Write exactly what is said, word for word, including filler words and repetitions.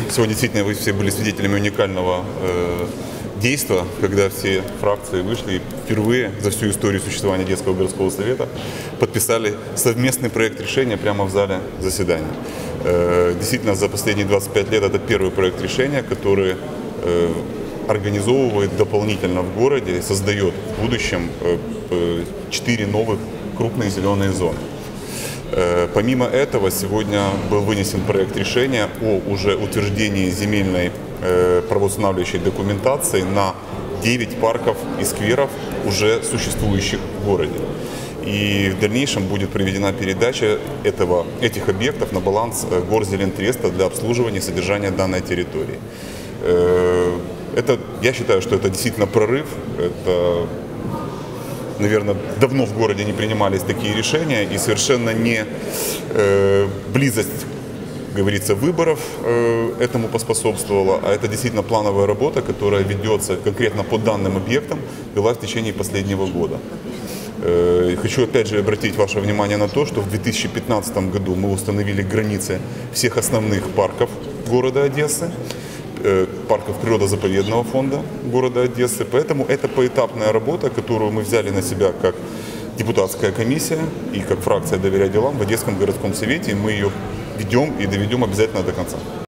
Сегодня действительно вы все были свидетелями уникального э, действия, когда все фракции вышли и впервые за всю историю существования Детского городского совета подписали совместный проект решения прямо в зале заседания. Э, действительно, за последние двадцать пять лет это первый проект решения, который э, организовывает дополнительно в городе и создает в будущем четыре новых крупные зеленые зоны. Помимо этого, сегодня был вынесен проект решения о уже утверждении земельной правоустанавливающей документации на девять парков и скверов, уже существующих в городе. И в дальнейшем будет проведена передача этого, этих объектов на баланс Горзелентреста для обслуживания и содержания данной территории. Это, я считаю, что это действительно прорыв. Это, наверное, давно в городе не принимались такие решения, и совершенно не э, близость, говорится, выборов э, этому поспособствовала, а это действительно плановая работа, которая ведется конкретно по данным объектам, вела в течение последнего года. Э, хочу опять же обратить ваше внимание на то, что в две тысячи пятнадцатом году мы установили границы всех основных парков города Одессы, парков природозаповедного фонда города Одессы. Поэтому это поэтапная работа, которую мы взяли на себя как депутатская комиссия и как фракция «Доверяй делам» в Одесском городском совете. И мы ее ведем и доведем обязательно до конца.